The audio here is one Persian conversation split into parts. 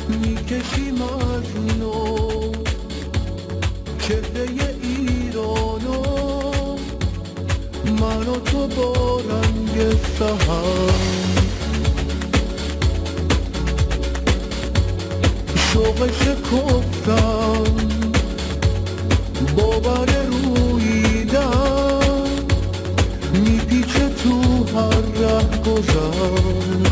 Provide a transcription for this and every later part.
میکشیم از نو چهره ایرانو، من و تو با رنگ سحر، شوق شکفتن باور رویدن، میپیچه تو هر ره گذر،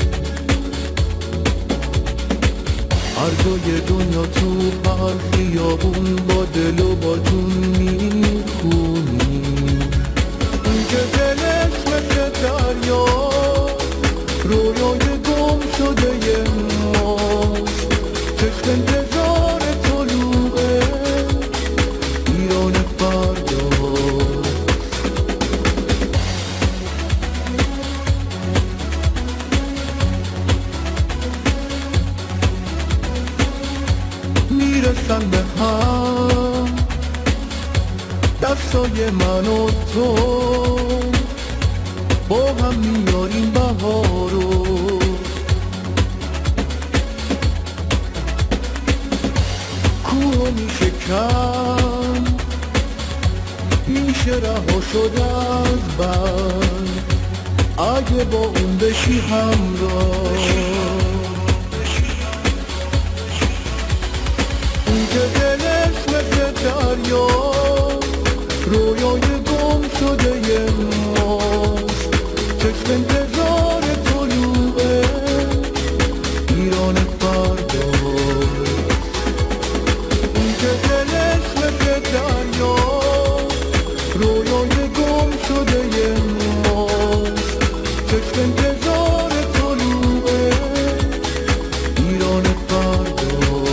هر جای دنیا تو هر خیابون با دل و با جون میخونی، که دلش مثل دریا رویای گم شده ماست، چشم انتظار طلوع ایران فردا. میرسن به هم دستای من و تو، با هم میاریم بهارو، کوه میشکن میشه رها شد از بر، اگه با اون بشی همراه، اون که دلش مثل دریا رویای گم شده ماست، چشم انتظار طلوع ایران فردا، اون که دلش مثل دریا رویای گم شده ماست، چشم انتظار طلوع ایران فردا.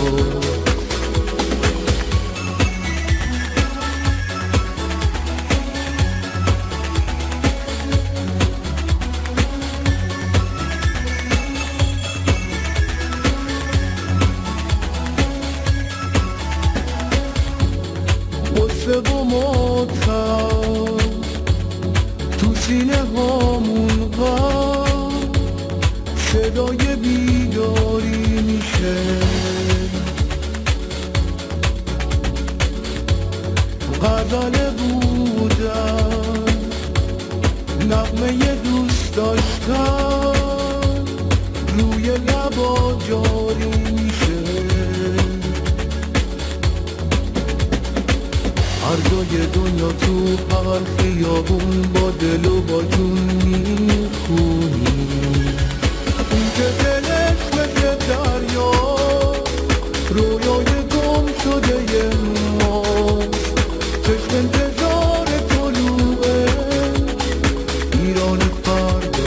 غصه و ماتم تو سینه هامون غم، صدای بیداری میشه، غزل بودن نغمه دوست داشتن، روی لبا جاری میشه، هر جای دنیا تو هر خیابون با دل و با جون میخونی، اون که دلش مثل دریا رویای گم شده ماست، چشم انتظار طلوع ایران فردا،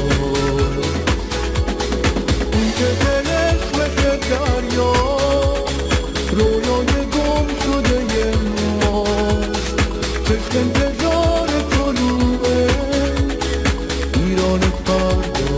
اون که دلش مثل دریا رویای گم شده ماست، چشم انتظار طلوع ایران فردا.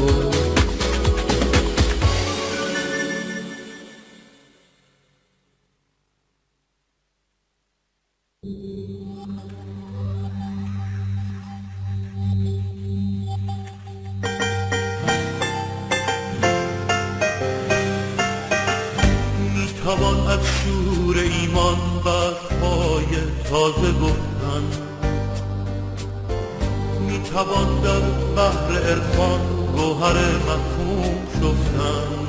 میتوان از شور ایمان برپای تازه گفتن، میتوان در بحر عرفان گوهر مفهوم شستن،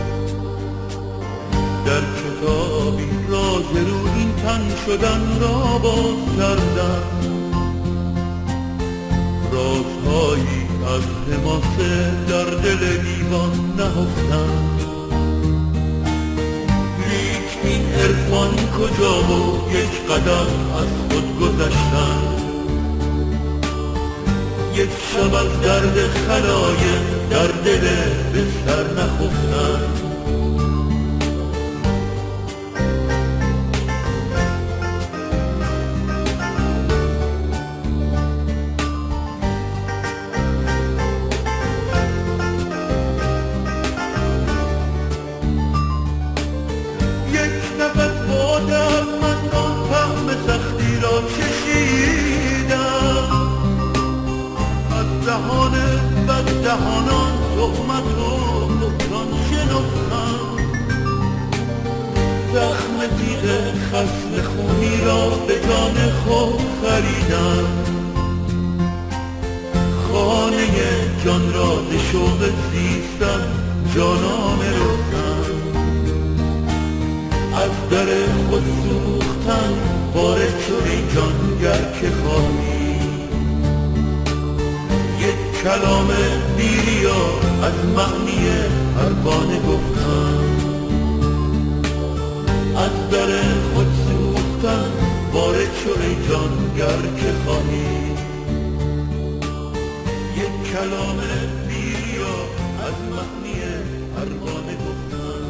در کتابی راز رو این تن شدن را باز کردن، رازهایی از حماسه در دل دیوان نهفتن، این عرفان کجا و یک قدم از خود گذشتن، یک شب از درد خلایق در دل بستر نخفتن، دهانان تهمت و بهتان شنفتن، زخم تیغ خصم خونی را به جان خود خریدم، خانه جان را به شوق زیستن جانانه رفتم، از در خود سوختن وارد شد ای جان گر که خواهی، یک کلام بیریا از معنی پروانه گفتم، از در خود سوختن وارد شد ای جان گر که خواهی، یک کلام بیریا از معنی پروانه گفتم.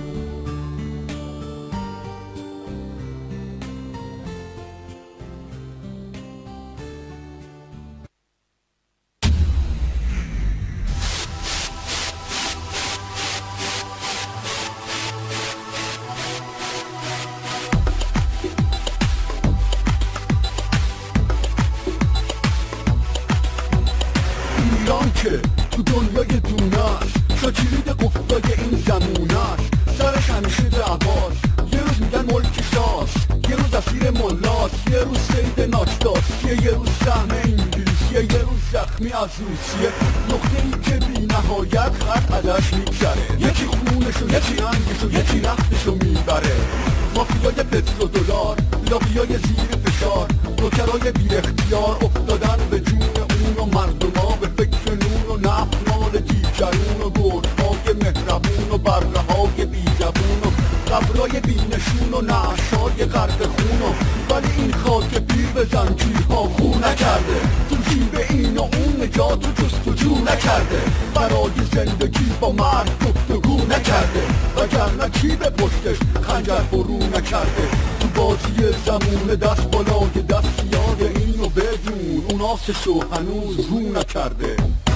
ایران که تو دنیای دونه است، شاکیرید قفلای این زمونه است، سرش همیشه دعواست، یه روز میگن ملک شاست، یه روز اسیر ملاست، یه روز سید ناچداست، یه روز سهم انگلیسیه، یه روز زخمی از روسیه، نقطه ای که بی نهایت خط ازش میگذره، یکی خونشو یکی انگشو یکی رختشو میبره، مافیای پترودلار لابیای زیر فشار، نوکرای بی اختیار افتادن به جون اون و مردما به فکر نون و نفت مال دیگرون و گردهای مهربون و برههای بی زبون و قبرای بی نشون و نعشای غرق خون و ولی این خاک پیر به زنجیرها خون نکرده، تو جیب این و اون نجات و جستجو نکرده، برای زندگی با مرد گفتگو نکرده، وگرنه کی به پشتش خنجر فرو نکرده، تو بازی زمون دست بالای دست یاد اینو بدون اون آسشو هنوز رو نکرده.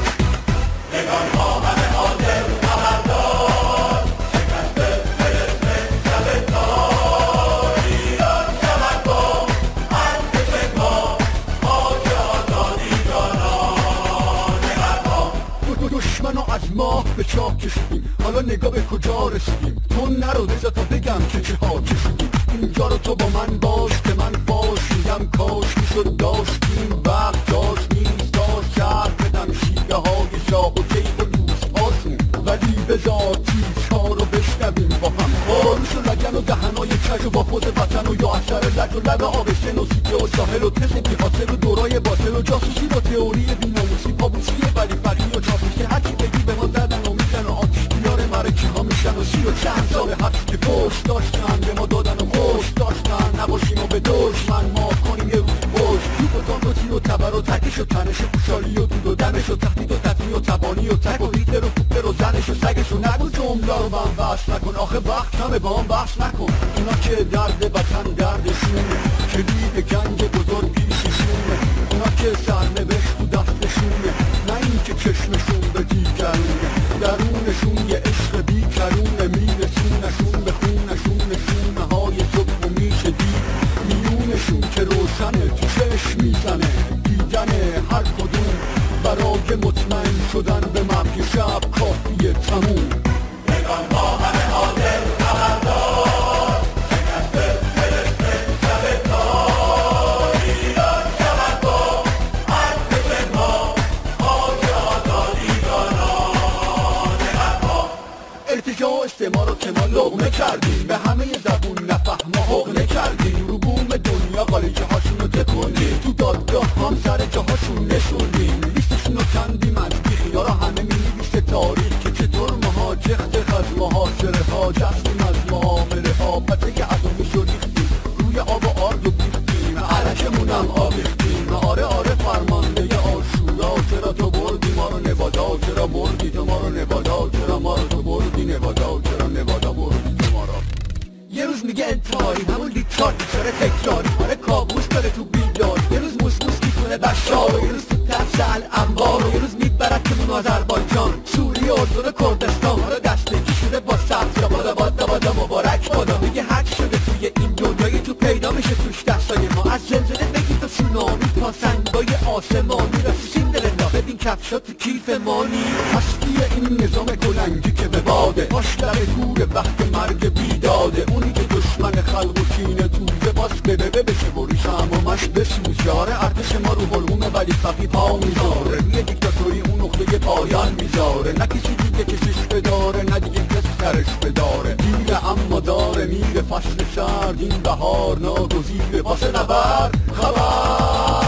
نگاه‌ها همه حاضر خبردار، شکسته فلسطین شب تار، ایران شود با ارتش ما خاک آزادی جانان. نگاه‌ها دشمنو از ماه به چاک کشیدیم، حالا نگاه به کجا رسیدیم، تو نرو بذار تا بگم که چه ها کشیدیم، اینجا رو تو با من باش که من باش میگم کاش میشد داشتیم وقت داشت نیست داشت شهر بدم شیعه های شاه و کیف و دوست هاشون، ولی بذار تیزها رو بشنویم با هم، باروش و لگن و دهنای کج و با خود وطن و یا اثر لج و لب آبشن و سیده و ساحل و تس بی‌حاصل و دورای باطل و جاسوسی و تئوری بیناموسی پابوسی ولی فری و چاپوسی، هرچی بگی به ما زدن و میزن و آتش بیار مرکی ها میشن و 30 و چند سال حبس که پشت داشتن به ما دادن و خوش داشتن نباشیم و به دشمن ما کنیم یه روزی پشت، توپ و تانک و تیر و تبر و تکش و تنش و خوشحالی و دود و دمش و تخمید و تطمی و تبانی و تک و هیتلر و کوپلر و زنش و سگش و نگو جمله رو با هم بحث نکن، آخه وقت کمه با هم بحث نکن، اینا که درد وطن دردشونه، کلید گنج بزرگ پیششونه، اینا که سرنوشت تو دستشونه، نه این که چشمشون به دیگرونه، درونشون یه عشق بیکرونه، میرسونشون به خونشون نشونه های زب و میشه دید، میونشون که روشنه تو چشم میزنه، دیدن هر کدوم برای مطمئن شدن به مرگ شب کافیه تموم. نگان با همه حاضر خبردار، شکسته فلسطین شب تار، ایران شود با ارتش ما خاک آزادی جانان. نگاه ارتجاع و استعمار رو که ما لقمه کردیم، به همه زبون نفهم و حقنه کردیم، رو بوم دنیا قالیچه هاشون رو تکندیم، تو دادگاه هم سر جاهاشون نشوندیم، لیستشون رو کندیم از بیخیارا همه می‌نویسه تاریخ که چطور مهاجخت از محاصره ها جستیم از معامله ها، پته اتمی شو ریختیم روی آب و آرد و بیختیم، علکمون هم آویختیم، آره فرمانده آشورا، چرا تو بردی ما رو نوادا، چرا بردی تو ما رو نوادا، چرا ما رو تو بردی نوادا، چرا نوادا بردی تو ما رو. یه روز میگه انتحاری همون لیتار بیچاره تکراری، آره کابوس داره تو بیدار، یه روز موسموس میکنه بشار، یه روز تو ترس الانبار، یه روز میبرکمون آذربایجان سوریه اردن کردستان، حالا دستگی شده با سبزا بادا مبارک بادا، میگه حک شده توی این دنیای تو پیدا میشه توش دستای ما، از زلزله بگید تا سونامی تا سنگای آسمانی، رسیدیم دلنا ببین کفشات تو کیف مانی، هستی این نظام کلنگی که به باده، باش لب گور وقت مرگ بیداده، اونی که دشمن خلق و کینه توزه باس بده بشه و ریشم و مش بسوز یاره ارتش ما رو حلقومه ولی فقی پا میذاره روی دیکتاتوری اون نقطه پایان میذاره نه کسی دیگه کشش بداره نه دیگه کسی سرش بداره دیره اما داره میره فصل سرد این بهار ناگزیره واسه نبرد خبر